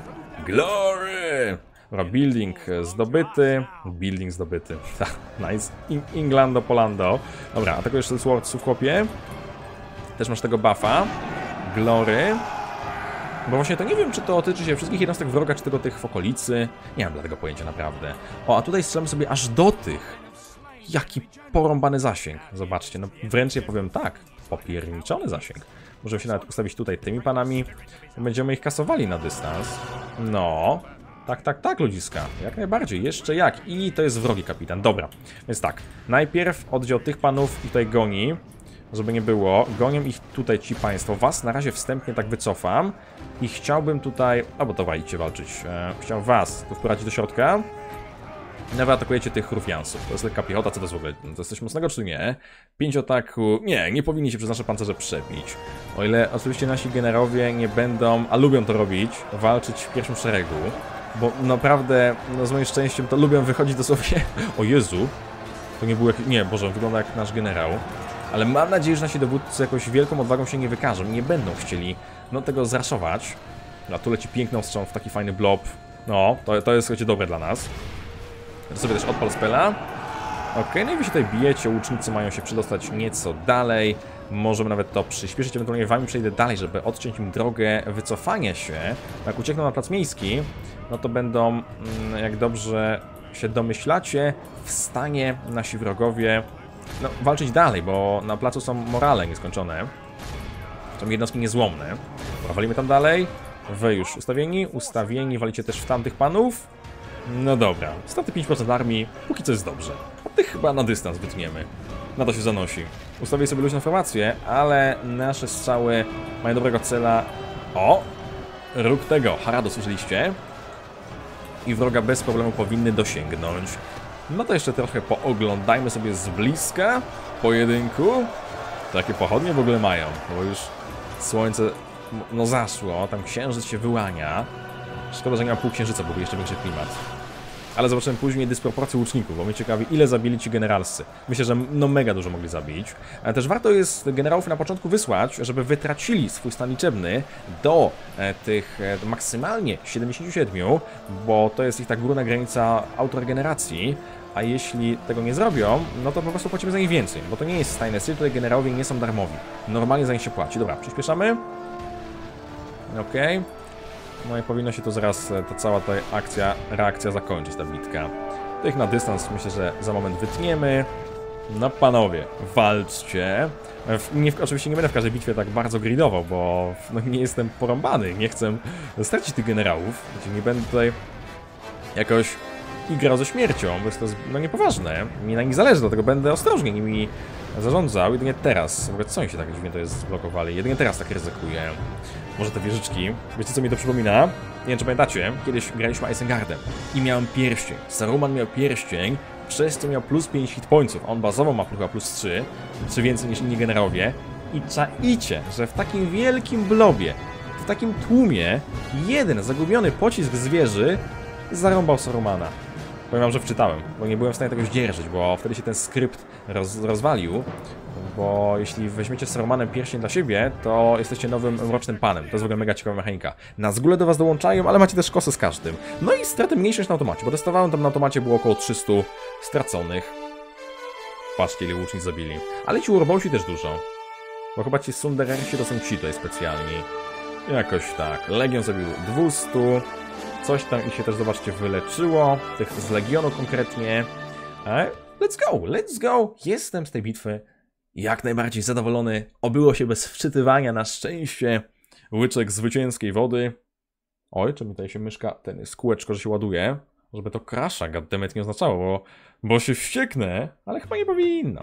[SPEAKER 1] Glory! Dobra, building zdobyty. Building zdobyty. Nice. Inglando Polando. Dobra, atakujesz Sellsworthów, chłopie. Też masz tego buffa. Glory. Bo właśnie to nie wiem, czy to tyczy się wszystkich jednostek wroga, czy tylko tych w okolicy. Nie mam dla tego pojęcia naprawdę. O, a tutaj strzelamy sobie aż do tych. Jaki porąbany zasięg. Zobaczcie, no wręcz ja powiem tak. Popierniczony zasięg. Możemy się nawet ustawić tutaj tymi panami. Będziemy ich kasowali na dystans. No... Tak, ludziska. Jak najbardziej. Jeszcze jak. I to jest wrogi kapitan. Dobra. Więc tak. Najpierw oddział tych panów i tutaj goni. Żeby nie było. Gonią ich tutaj ci państwo. Was na razie wstępnie tak wycofam. I chciałbym tutaj... Albo to walicie walczyć. Chciałem was tu wprowadzić do środka. Nawet atakujecie tych rufiansów. To jest lekka piechota. Co to jest w ogóle? To jest coś mocnego czy nie? 5 ataku. Nie powinni się przez nasze pancerze przebić. O ile oczywiście nasi generałowie nie będą, a lubią to robić, walczyć w pierwszym szeregu. Bo naprawdę, no z moim szczęściem, to lubią wychodzić dosłownie... O Jezu! To nie był jakiś... Nie, Boże, wygląda jak nasz generał. Ale mam nadzieję, że nasi dowódcy jakąś wielką odwagą się nie wykażą. Nie będą chcieli, no, tego zraszować. A tu leci piękny ostrzał w taki fajny blob. No, to jest, słuchajcie, dobre dla nas. To sobie też odpal spela. Okej, no i wy się tutaj bijecie, łucznicy mają się przedostać nieco dalej. Możemy nawet to przyspieszyć, ewentualnie wami przejdę dalej, żeby odciąć im drogę wycofania się. Jak uciekną na plac miejski, no to będą, jak dobrze się domyślacie, w stanie nasi wrogowie, no, walczyć dalej, bo na placu są morale nieskończone. Są jednostki niezłomne. Walimy tam dalej. Wy już ustawieni, walicie też w tamtych panów. No dobra, straty 5% armii, póki co jest dobrze. A tych chyba na dystans wytniemy. Na to się zanosi. Ustawię sobie luźną formację, ale nasze strzały mają dobrego cela. O! Róg tego, Harado, słyszeliście? I wroga bez problemu powinny dosięgnąć. No to jeszcze trochę pooglądajmy sobie z bliska pojedynku. Takie pochodnie w ogóle mają, bo już słońce no zaszło, tam księżyc się wyłania. Szkoda, że nie ma półksiężyca, byłby jeszcze większy klimat. ale zobaczymy później dysproporcję łuczników, bo mnie ciekawi, ile zabili ci generalscy. Myślę, że no mega dużo mogli zabić. Też warto jest generałów na początku wysłać, żeby wytracili swój stan liczebny do tych maksymalnie 77, bo to jest ich ta górna granica autoregeneracji. A jeśli tego nie zrobią, no to po prostu płacimy za nich więcej, bo to nie jest Steiner Steel, tutaj generałowie nie są darmowi. Normalnie za nich się płaci. Dobra, przyspieszamy. Okej. No i powinno się to zaraz, ta cała ta reakcja zakończyć, ta bitka. Tych na dystans myślę, że za moment wytniemy. No panowie, walczcie. Oczywiście nie będę w każdej bitwie tak bardzo gridował, bo no, nie jestem porąbany, nie chcę stracić tych generałów. Nie będę tutaj jakoś grał ze śmiercią, bo jest to no, niepoważne. Mi na nich zależy, dlatego będę ostrożnie nimi zarządzał. Jedynie teraz, w ogóle co oni się tak dziwnie to jest zblokowali, jedynie teraz tak ryzykuję. Może te wieżyczki. Wiecie co mi to przypomina? Nie wiem czy pamiętacie, kiedyś graliśmy Isengardem i miałem pierścień. Saruman miał pierścień, przez co miał plus 5 hitpointsów, a on bazowo ma chyba plus 3, czy więcej niż inni generałowie. I czaicie, że w takim wielkim blobie, w takim tłumie, jeden zagubiony pocisk z wieży zarąbał Sarumana. Powiem wam, że wczytałem, bo nie byłem w stanie tego zdzierżyć, bo wtedy się ten skrypt rozwalił. Bo jeśli weźmiecie z Sarumanem pierścień dla siebie, to jesteście nowym mrocznym panem. To jest w ogóle mega ciekawa mechanika. Na zgóle do was dołączają, ale macie też kosę z każdym. No i straty mniejsze niż na automacie, bo testowałem tam na automacie, było około 300 straconych. Patrzcie, ile łucznic zabili. Ale ci urbosi też dużo. Bo chyba ci Sunderersi to są ci tutaj specjalni. Jakoś tak. Legion zabił 200. Coś tam i się też, zobaczcie, wyleczyło. Tych z Legionu konkretnie. Let's go! Jestem z tej bitwy jak najbardziej zadowolony. Obyło się bez wczytywania, na szczęście. Łyczek zwycięskiej wody. Oj, czy mi tutaj się myszka, ten jest kółeczko, że się ładuje. Żeby to crasha, goddammit, nie oznaczało, bo się wścieknę, ale chyba nie powinno.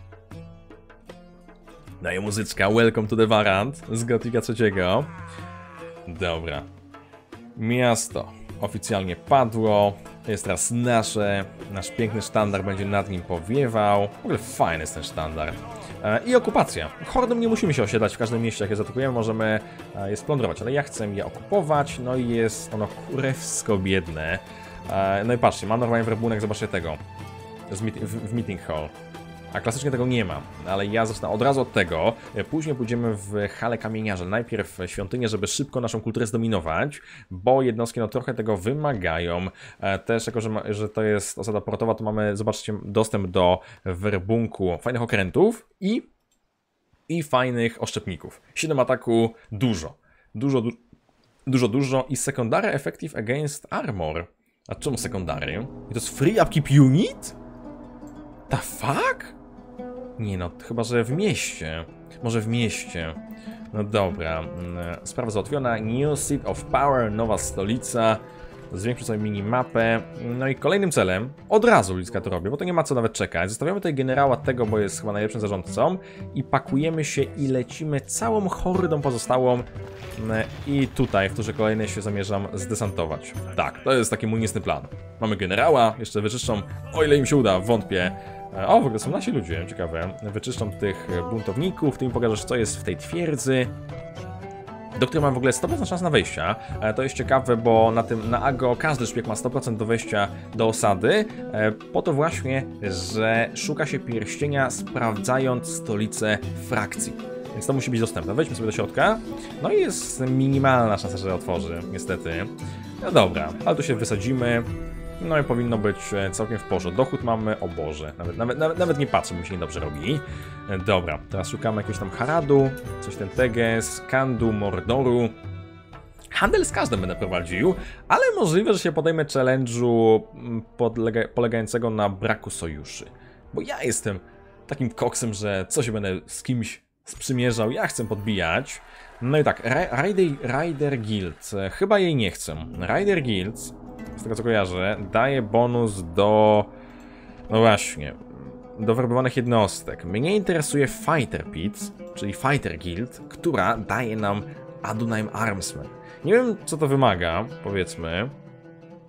[SPEAKER 1] Daję muzyczka, welcome to the Warrant z Gotika 3. Dobra. Miasto oficjalnie padło. Jest teraz nasze. Nasz piękny sztandar będzie nad nim powiewał. W ogóle fajny jest ten sztandar. I okupacja. Hordem nie musimy się osiedlać w każdym mieście, jak je zaatakujemy. Możemy je splądrować, ale ja chcę je okupować. No i jest ono kurewsko biedne. No i patrzcie, mam normalnie werbunek, zobaczcie tego. W Meeting Hall. A klasycznie tego nie ma, ale ja zacznę od razu od tego. Później pójdziemy w halę kamieniarza. Najpierw świątynię, żeby szybko naszą kulturę zdominować, bo jednostki no trochę tego wymagają. Też jako, że to jest osada portowa, to mamy, zobaczcie, dostęp do werbunku fajnych okrętów i fajnych oszczepników. 7 ataku, dużo i secondary effective against armor. A czemu secondary? I to jest free upkeep unit? The fuck? Nie no, chyba że w mieście. Może w mieście. No dobra. Sprawa załatwiona. New Seat of Power, nowa stolica. Zwiększyć sobie minimapę. No i kolejnym celem, od razu Liska to robię, bo to nie ma co nawet czekać. Zostawiamy tutaj generała tego, bo jest chyba najlepszym zarządcą. I pakujemy się i lecimy całą hordą pozostałą. I tutaj w turze kolejnej się zamierzam zdesantować. Tak, to jest taki mój niecny plan. Mamy generała, jeszcze wyczyszczą, o ile im się uda, wątpię. O, w ogóle są nasi ludzie, ciekawe. Wyczyszczą tych buntowników, ty mi pokażesz, co jest w tej twierdzy, do której mam w ogóle 100% szans na wejścia. To jest ciekawe, bo na Ago każdy szpieg ma 100% do wejścia do osady, po to właśnie, że szuka się pierścienia, sprawdzając stolicę frakcji. Więc to musi być dostępne. Wejdźmy sobie do środka. No i jest minimalna szansa, że otworzy, niestety. No dobra, ale tu się wysadzimy. No i powinno być całkiem w porządku. Dochód mamy, o Boże, nawet nie patrzę, bo mi się niedobrze robi. Dobra, teraz szukamy jakiegoś tam Haradu, coś ten Teges, Kandu, Mordoru. Handel z każdym będę prowadził, ale możliwe, że się podejmę challenge'u polegającego na braku sojuszy. Bo ja jestem takim koksem, że co się będę z kimś sprzymierzał, ja chcę podbijać. No i tak, Rider Guild, chyba jej nie chcę. Rider Guild, z tego co kojarzę, daje bonus do... no właśnie, do werbowanych jednostek. Mnie interesuje Fighter Pit, czyli Fighter Guild, która daje nam Adunheim Armsmen. Nie wiem, co to wymaga, powiedzmy.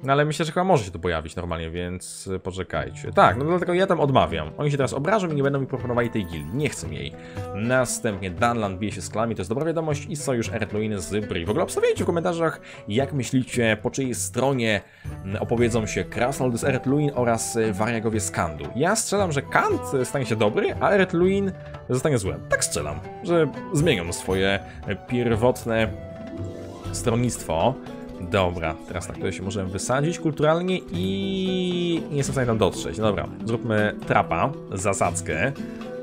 [SPEAKER 1] No ale myślę, że chyba może się tu pojawić normalnie, więc poczekajcie. Tak, no dlatego ja tam odmawiam. Oni się teraz obrażą i nie będą mi proponowali tej gildii. Nie chcę jej. Następnie Dunland bije się z klami, to jest dobra wiadomość, i sojusz Eretluiny z Bree. W ogóle obstawiajcie w komentarzach, jak myślicie, po czyjej stronie opowiedzą się Krasnolud z Eretluin oraz wariagowie z Kandu. Ja strzelam, że Kand stanie się dobry, a Eretluin zostanie złe. Tak strzelam, że zmienią swoje pierwotne stronnictwo. Dobra, teraz tak, tutaj się możemy wysadzić kulturalnie i nie jestem w stanie tam dotrzeć. No dobra, zróbmy trapa, zasadzkę.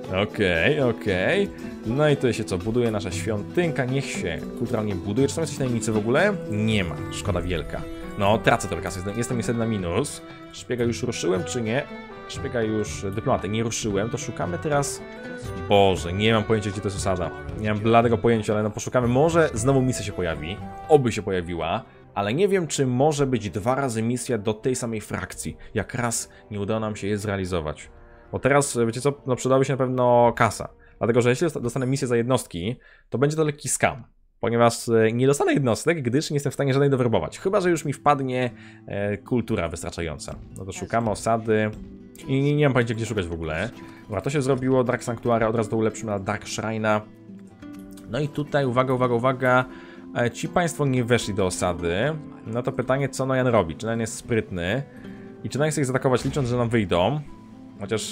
[SPEAKER 1] Okej. No i tutaj się co, buduje nasza świątynka, niech się kulturalnie buduje. Czy są jakieś tajemnice w ogóle? Nie ma, szkoda wielka. No, tracę trochę kasy, jestem niestety na minus. Szpiega już ruszyłem, czy nie? Szpiega już, dyplomatę nie ruszyłem, to szukamy teraz... Boże, nie mam pojęcia, gdzie to jest osada. Nie mam bladego pojęcia, ale no poszukamy. Może znowu misja się pojawi, oby się pojawiła. Ale nie wiem, czy może być 2 razy misja do tej samej frakcji, jak raz nie udało nam się je zrealizować. Bo teraz, wiecie co, no przydałaby się na pewno kasa. Dlatego, że jeśli dostanę misję za jednostki, to będzie to lekki scam. Ponieważ nie dostanę jednostek, gdyż nie jestem w stanie żadnej dowerbować. Chyba że już mi wpadnie kultura wystarczająca. No to szukamy osady i nie mam pojęcia, gdzie szukać w ogóle. Dobra, to się zrobiło, Dark Sanctuary, od razu to ulepszymy na Dark Shrine'a. No i tutaj, uwaga. Ci państwo nie weszli do osady. No to pytanie, co Nojan robi? Czy Nojan jest sprytny? I czy Nojan chce ich zaatakować, licząc, że nam wyjdą? Chociaż...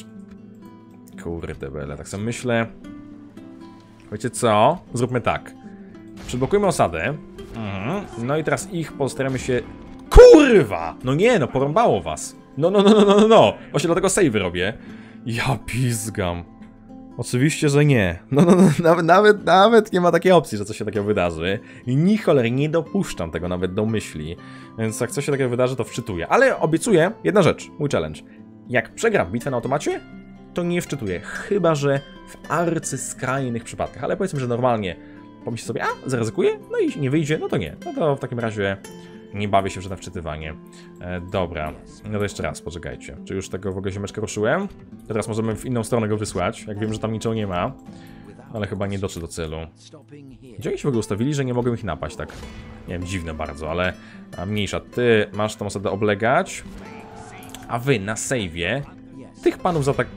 [SPEAKER 1] Kurde bele, tak sobie myślę... Wiecie co? Zróbmy tak. Przyblokujmy osadę. No i teraz ich postaramy się... Kurwa! No nie, no porąbało was. No. Właśnie dlatego save'y robię. Ja pizgam. Oczywiście, że nie. Nawet nie ma takiej opcji, że coś się takiego wydarzy. I ni cholery nie dopuszczam tego nawet do myśli. Więc jak coś się takiego wydarzy, to wczytuję. Ale obiecuję, jedna rzecz, mój challenge. Jak przegram bitwę na automacie, to nie wczytuję. Chyba że w arcyskrajnych przypadkach. Ale powiedzmy, że normalnie pomyślę sobie, zaryzykuję, no i nie wyjdzie, no to nie. No to w takim razie nie bawię się w żadne wczytywanie. Dobra, no to jeszcze raz, poczekajcie. Czy już tego w ogóle ziomeczka ruszyłem? To teraz możemy w inną stronę go wysłać, jak wiem, że tam niczego nie ma. Ale chyba nie dotrze do celu. Gdzie oni się w ogóle ustawili, że nie mogę ich napaść, tak? Nie wiem, dziwne bardzo, ale mniejsza. Ty masz tą osadę oblegać, a wy na save'ie tych panów tak.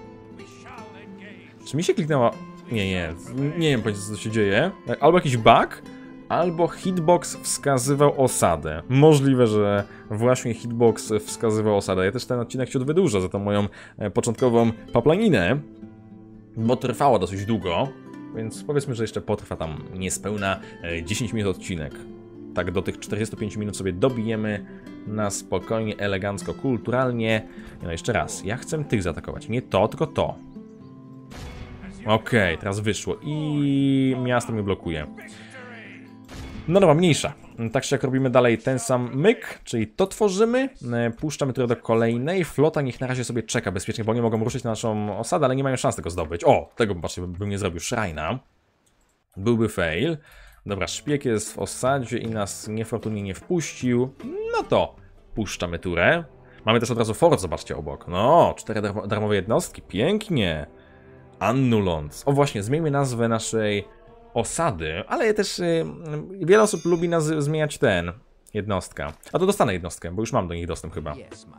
[SPEAKER 1] Czy mi się kliknęła? Nie wiem, co się dzieje. Albo jakiś bug, albo hitbox wskazywał osadę. Możliwe, że właśnie hitbox wskazywał osadę. Ja też ten odcinek ciut wydłużę za tą moją początkową paplaninę, bo trwało dosyć długo, więc powiedzmy, że jeszcze potrwa tam niespełna 10 minut odcinek. Tak do tych 45 minut sobie dobijemy na spokojnie, elegancko, kulturalnie. No jeszcze raz, ja chcę tych zaatakować, nie to, tylko to. Okej, teraz wyszło i miasto mnie blokuje. No dobra, mniejsza. Tak czy jak robimy dalej ten sam myk, czyli to tworzymy, puszczamy to do kolejnej. Flota niech na razie sobie czeka bezpiecznie, bo nie mogą ruszyć na naszą osadę, ale nie mają szans tego zdobyć. O, tego patrzcie, bym nie zrobił Shrine'a. Byłby fail. Dobra, szpieg jest w osadzie i nas niefortunnie nie wpuścił. No to puszczamy turę. Mamy też od razu fort, zobaczcie obok. No, 4 darmowe jednostki, pięknie. Annulons. O właśnie, zmieńmy nazwę naszej osady, ale też wiele osób lubi zmieniać jednostka. A to dostanę jednostkę, bo już mam do nich dostęp chyba.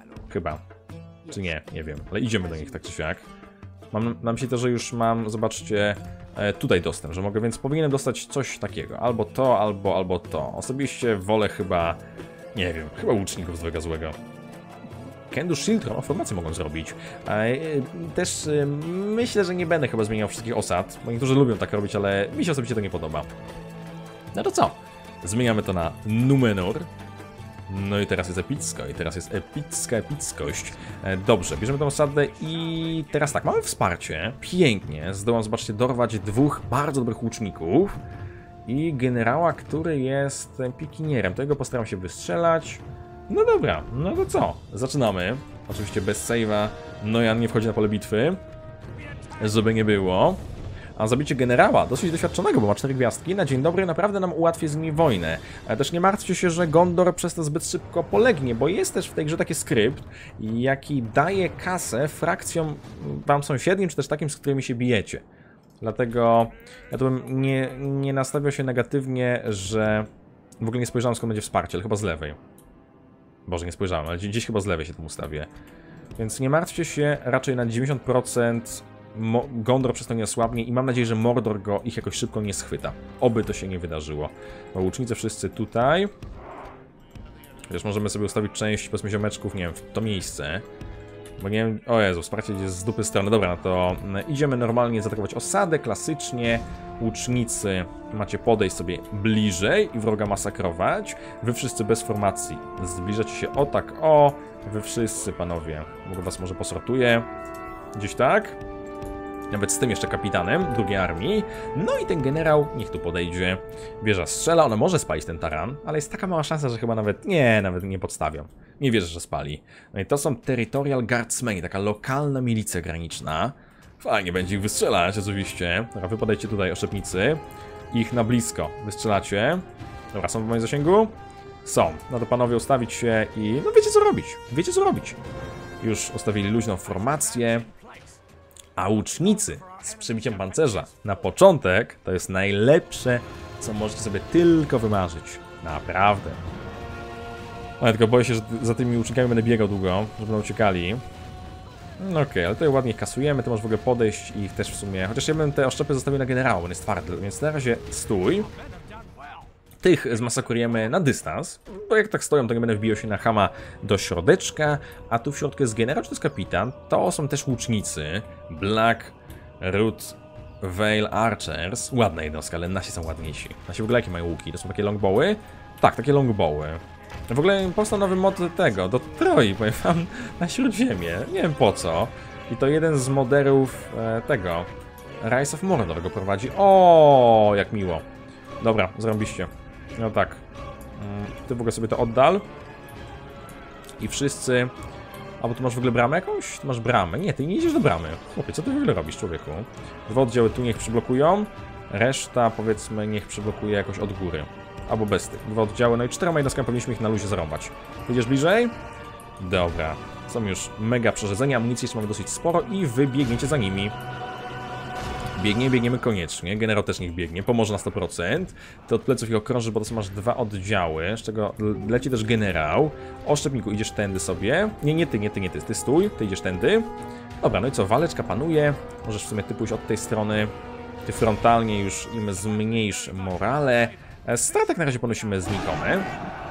[SPEAKER 1] Czy nie, nie wiem, ale idziemy do nich tak czy siak. Mam na myśli to, że już mam, zobaczcie, tutaj dostęp, że mogę, więc powinienem dostać coś takiego. Albo to, albo to. Osobiście wolę chyba, nie wiem, chyba łuczników złego złego. Kendu Shieldron, formacje mogą zrobić. Też myślę, że nie będę chyba zmieniał wszystkich osad, bo niektórzy lubią tak robić, ale mi się osobiście to nie podoba. No to co? Zmieniamy to na Numenor. No i teraz jest epicko, i teraz jest epickość. Dobrze, bierzemy tą osadę i teraz tak, mamy wsparcie. Pięknie, zdołam, zobaczcie, dorwać 2 bardzo dobrych łuczników i generała, który jest pikinierem. Tego postaram się wystrzelać. No dobra, no to co? Zaczynamy. Oczywiście bez save'a Nojan nie wchodzi na pole bitwy, żeby nie było. A zabicie generała, dosyć doświadczonego, bo ma 4 gwiazdki, na dzień dobry naprawdę nam ułatwi z nimi wojnę. Ale też nie martwcie się, że Gondor przez to zbyt szybko polegnie, bo jest też w tej grze taki skrypt, jaki daje kasę frakcjom wam sąsiednim, czy też takim, z którymi się bijecie. Dlatego ja tu bym nie nastawiał się negatywnie, że w ogóle nie spojrzałem, skąd będzie wsparcie, ale chyba z lewej. Boże, nie spojrzałem, ale gdzieś chyba z lewej się tam ustawię. Więc nie martwcie się, raczej na 90% Gondor przez to nie osłabnie i mam nadzieję, że Mordor ich jakoś szybko nie schwyta. Oby to się nie wydarzyło. Bo łucznicy wszyscy tutaj. Chociaż możemy sobie ustawić część, powiedzmy, ziomeczków, nie wiem, w to miejsce. Bo nie wiem, o Jezu, wsparcie jest z dupy strony. Dobra, no to idziemy normalnie zaatakować osadę, klasycznie. Łucznicy macie podejść sobie bliżej i wroga masakrować. Wy wszyscy bez formacji zbliżacie się o tak, o. Wy wszyscy, panowie. Was może posortuję. Gdzieś tak. Nawet z tym jeszcze kapitanem drugiej armii. No i ten generał niech tu podejdzie. Wieża strzela, ona może spalić ten taran, ale jest taka mała szansa, że chyba nawet nie podstawią. Nie wierzę, że spali. No i to są Territorial Guardsmeni, taka lokalna milicja graniczna. Fajnie będzie ich wystrzelać, oczywiście. Dobra, wy podejdźcie tutaj, oszczepnicy. Ich na blisko wystrzelacie. Dobra, są w moim zasięgu? Są. No to panowie ustawić się i... no wiecie co robić. Wiecie co robić. Już ustawili luźną formację. A łucznicy z przebiciem pancerza na początek to jest najlepsze, co możecie sobie tylko wymarzyć. Naprawdę. No, ja tylko boję się, że za tymi łucznikami będę biegał długo, żeby będą uciekali. No okej, ale tutaj ładnie ich kasujemy, ty możesz w ogóle podejść i ich też w sumie... Chociaż ja bym te oszczepy zostawił na generała, on jest twardy, więc na razie stój. Tych zmasakrujemy na dystans, bo jak tak stoją, to nie będę wbijał się na chama do środeczka, a tu w środku jest generał, czy to jest kapitan, to są też łucznicy, Black Root Vale Archers, ładna jednostka, ale nasi są ładniejsi. Nasi w ogóle jakie mają łuki? To są takie longbowy? Tak, takie longbowy. W ogóle powstał nowy mod tego, do Troi, powiem wam, na Śródziemie, nie wiem po co. I to jeden z moderów tego, Rise of Mordor go prowadzi. O, jak miło. Dobra, zrobiliście. No tak. Ty w ogóle sobie to oddal. I wszyscy... A bo tu masz w ogóle bramę jakąś? Ty masz bramę. Nie, ty nie idziesz do bramy. Chłopie, co ty w ogóle robisz, człowieku? Dwa oddziały tu niech przyblokują. Reszta, powiedzmy, niech przyblokuje jakoś od góry. Albo bez tych. Dwa oddziały. No i 4 jednostkami powinniśmy ich na luzie zarąbać. Pójdziesz bliżej? Dobra. Są już mega przerzedzenia. Amunicji jeszcze mamy dosyć sporo i wy biegniecie za nimi. Biegniemy koniecznie, generał też niech biegnie, pomoże na 100%. Ty od pleców ich okrąży, bo to są masz 2 oddziały, z czego leci też generał. Oszczepniku, idziesz tędy sobie. Nie ty stój, ty idziesz tędy. Dobra, no i co, waleczka panuje. Możesz w sumie ty pójść od tej strony. Ty frontalnie już im zmniejsz morale. Stratek na razie ponosimy znikome.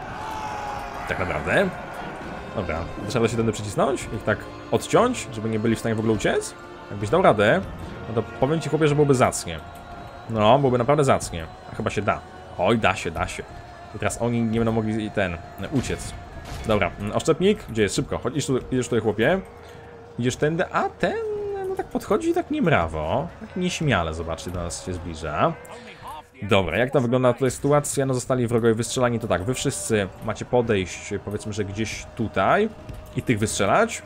[SPEAKER 1] Tak naprawdę. Dobra, trzeba się tędy przycisnąć, ich tak odciąć, żeby nie byli w stanie w ogóle uciec. Jakbyś dał radę, no to powiem ci, chłopie, że byłoby zacnie. No, byłoby naprawdę zacnie. A chyba się da. Oj, da się. I teraz oni nie będą mogli uciec. Dobra, oszczepnik, gdzie jest? Szybko, chodź, idziesz tutaj, chłopie. Idziesz tędy, a ten, no tak podchodzi tak niemrawo. Tak nieśmiale, zobaczcie, do nas się zbliża. Dobra, jak to wygląda tutaj sytuacja? No zostali wrogowie wystrzelani, to tak, wy wszyscy macie podejść, powiedzmy, że gdzieś tutaj i tych wystrzelać.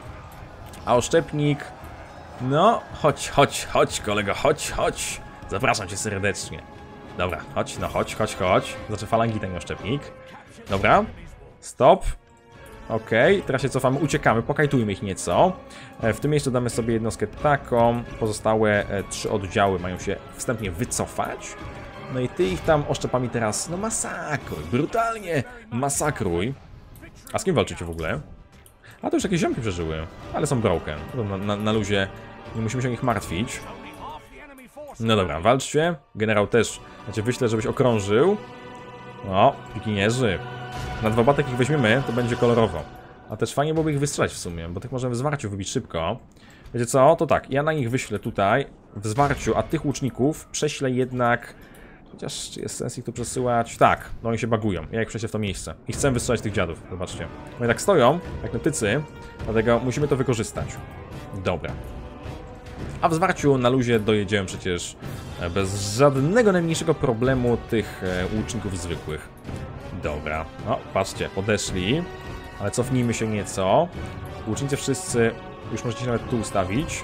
[SPEAKER 1] A oszczepnik... No, chodź, kolego, chodź. Zapraszam cię serdecznie. Dobra, chodź. Znaczy falangi ten oszczepnik. Dobra, stop. Okej, teraz się cofamy, uciekamy, pokajtujmy ich nieco. W tym miejscu damy sobie jednostkę taką. Pozostałe 3 oddziały mają się wstępnie wycofać. No i ty ich tam oszczepami teraz, no masakruj, brutalnie masakruj. A z kim walczycie w ogóle? A to już jakieś ziomki przeżyły, ale są broken. Na luzie nie musimy się o nich martwić. No dobra, walczcie. Generał też, znaczy wyślę, żebyś okrążył. O, pikinierzy. Na 2 batek ich weźmiemy, to będzie kolorowo. A też fajnie byłoby ich wystrzelać w sumie, bo tych możemy w zwarciu wybić szybko. Wiecie co? To tak, ja na nich wyślę tutaj w zwarciu, a tych łuczników prześlę jednak... Chociaż czy jest sens ich tu przesyłać? Tak, no oni się bagują. Ja ich prześlę w to miejsce. I chcę wystrzelać tych dziadów, zobaczcie. Oni tak stoją, jak neptycy, dlatego musimy to wykorzystać. Dobra. A w zwarciu na luzie dojedziemy przecież bez żadnego najmniejszego problemu tych łuczników zwykłych. Dobra, no patrzcie, podeszli. Ale cofnijmy się nieco. Łucznicy wszyscy, już możecie się nawet tu ustawić.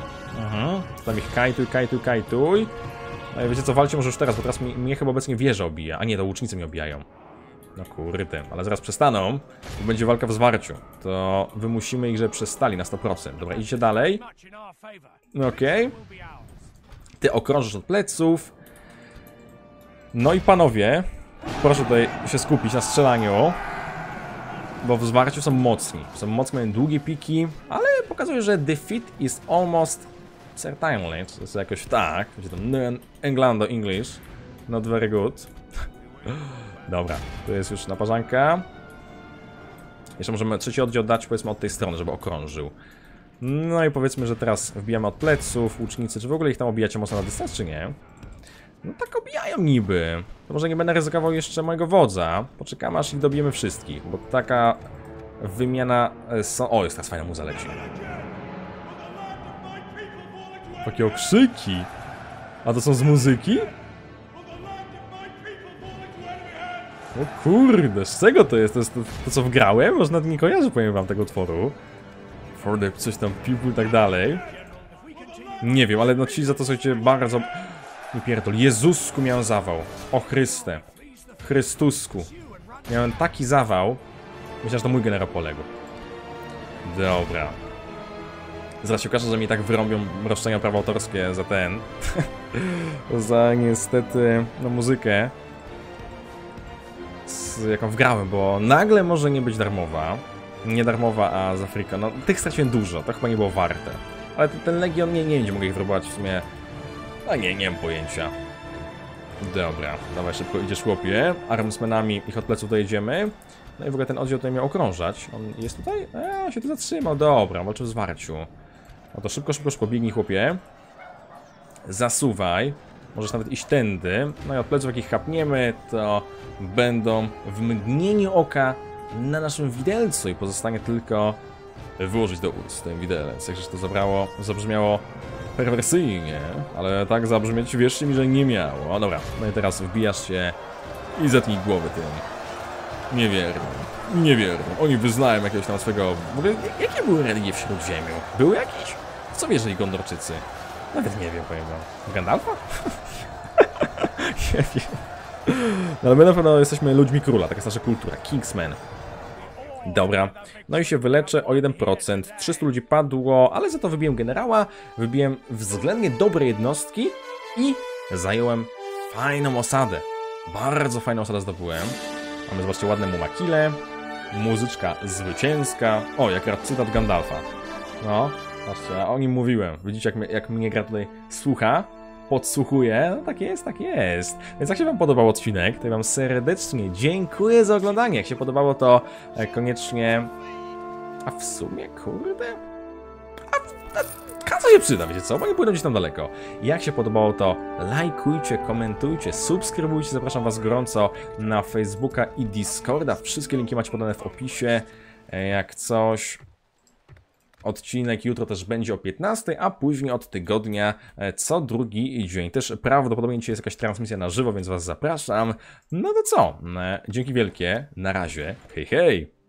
[SPEAKER 1] Tam ich kajtuj. No i wiecie co, walcie może już teraz, bo teraz mnie chyba obecnie wieża obija. A nie, to łucznicy mnie obijają. No kurde, ale zaraz przestaną i będzie walka w zwarciu. To wymusimy ich, że przestali na 100%. Dobra, idziecie dalej. No okej. Ty okrążysz od pleców. No i panowie, proszę tutaj się skupić na strzelaniu. bo w zwarciu są mocni. Są mocni, mają długie piki, ale pokazuje, że defeat is almost certainly. To jest jakoś tak. Englando English. Not very good. Dobra, to jest już naparzanka. Jeszcze możemy trzeci oddział dać, powiedzmy, od tej strony, żeby okrążył. No i powiedzmy, że teraz wbijamy od pleców, łucznicy. Czy w ogóle ich tam obijacie mocno na dystans, czy nie? No tak obijają niby. To może nie będę ryzykował jeszcze mojego wodza. Poczekamy, aż ich dobijemy wszystkich, bo taka wymiana... O, jest teraz fajna muza leci. Takie okrzyki. A to są z muzyki? O kurde, z czego to jest? To jest to co wgrałem? Może nawet nie kojarzę, powiem wam, tego utworu. For the coś tam, people i tak dalej. Nie wiem, ale no ci za to, słuchajcie, bardzo... Nie pierdol, Jezusku miałem zawał. O Chryste. Chrystusku. Miałem taki zawał. Myślę, że to mój generał poległ. Dobra. Zaraz się okaże, że mi tak wyrąbią roszczenia prawa autorskie za ten. Za niestety, no muzykę. Jaką wgrałem, bo nagle może nie być darmowa. Nie darmowa, a z Afryka. No tych straciłem dużo, to chyba nie było warte. Ale ten Legion, nie wiem, gdzie mogę ich wyrobić w sumie. No nie mam pojęcia. Dobra, dawaj szybko, idziesz chłopie. Armsmenami ich od pleców dojedziemy. No i w ogóle ten oddział tutaj miał okrążać. On jest tutaj? On się tu zatrzymał, dobra, walczył w zwarciu. No to szybko, biegnij chłopie. Zasuwaj. Możesz nawet iść tędy. No i od pleców jak ich chapniemy, to będą w mgnieniu oka na naszym widelcu i pozostanie tylko wyłożyć do ust ten widelec. Jakżeż to zabrzmiało perwersyjnie, ale tak zabrzmieć, wierzcie mi, że nie miało. O dobra, no i teraz wbijasz się i zetnij głowę tym. Niewierny. Oni wyznają jakiegoś tam swego... W ogóle, jakie były religie w Śródziemiu? Były jakieś? W co wierzyli Gondorczycy? Nawet nie wiem, powiem wam. Gandalfa? Nie wiem. No, ale my na pewno jesteśmy ludźmi króla, taka jest nasza kultura. Kingsmen. Dobra, no i się wyleczę o 1%. 300 ludzi padło, ale za to wybiłem generała, wybiłem względnie dobre jednostki i zająłem fajną osadę. Bardzo fajną osadę zdobyłem. Mamy, zobaczcie, ładne mumakile, muzyczka zwycięska. O, jak cytat Gandalfa. No, patrzcie, o nim mówiłem. Widzicie, jak mnie gra tutaj słucha? Podsłuchuje, no tak jest. Więc jak się wam podobał odcinek, to ja wam serdecznie dziękuję za oglądanie. Jak się podobało, to koniecznie... A w sumie, kurde... Kaca się przyda, wiecie co? Bo nie pójdą gdzieś tam daleko. Jak się podobało, to lajkujcie, komentujcie, subskrybujcie. Zapraszam was gorąco na Facebooka i Discorda. Wszystkie linki macie podane w opisie. Jak coś... Odcinek jutro też będzie o 15, a później od tygodnia co drugi dzień. Też prawdopodobnie dzisiaj jest jakaś transmisja na żywo, więc was zapraszam. No to co? Dzięki wielkie. Na razie. Hej, hej!